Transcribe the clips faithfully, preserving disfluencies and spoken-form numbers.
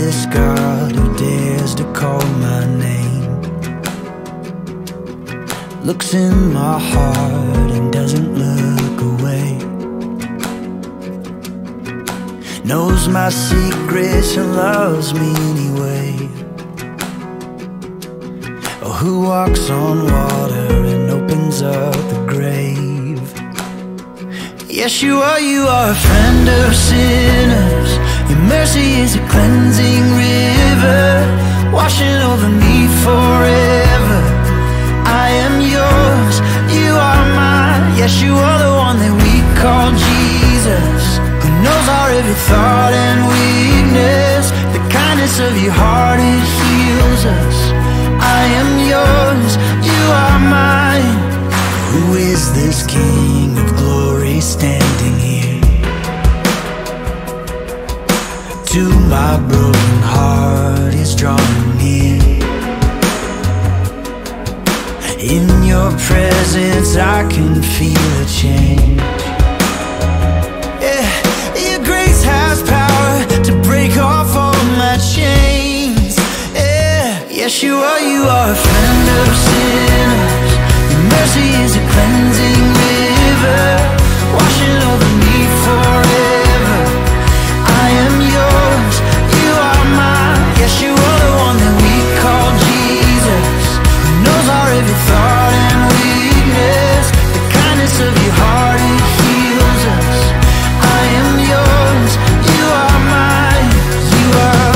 this God who dares to call my name, looks in my heart and doesn't look away, knows my secrets and loves me anyway. Oh, who walks on water and opens up the grave. Yeshua, you are a friend of sinners. Your mercy is a cleansing river, washing over me forever. I am yours, you are mine. Yeshua, the one that we call Jesus, who knows our every thought and weakness. The kindness of your heart, it heals us. I am yours, you are mine. Who is this King of glory standing here? To my broken heart is drawing near. In your presence I can feel a change. Yeah, your grace has power to break off all my chains. Yeah, Yeshua, you are a friend of sinners. Your mercy is a cleansing river, washing over me forever. I am yours, you are mine. Yeshua, the one that we call Jesus, who knows our every thought and weakness. The kindness of your heart, it heals us. I am yours, you are mine. You are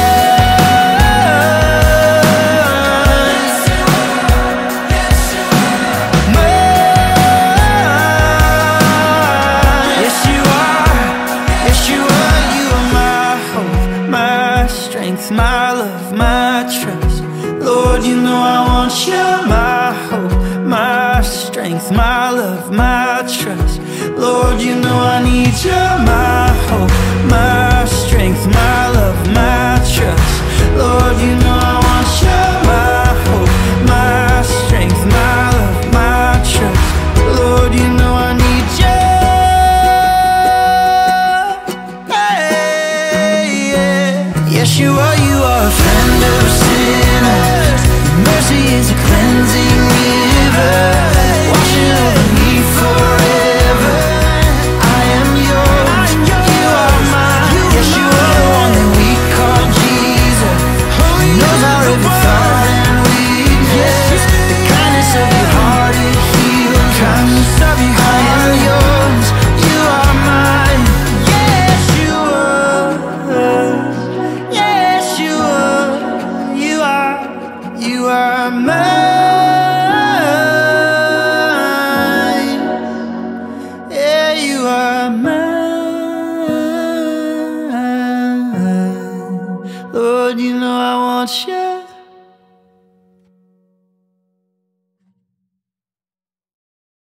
my love, my trust. Lord, you know I want you. My hope, my strength, my love, my trust. Lord, you know I need you. My hope, my strength, my love, my trust. Lord, you know I want you. My hope, my strength, my love, my trust. Lord, you know I need you. Hey, yeah. Yeshua, you are a friend of sinners. Your mercy is a cleansing river, washing over me forever. I am yours, you are mine. Yeshua, the one that we call Jesus, who knows our every thought and weakness. The kindness of your heart, it heals us. I am yours, you are mine. Yeshua, you are, you are mine. Yeah, you are mine. Lord, you know I want you.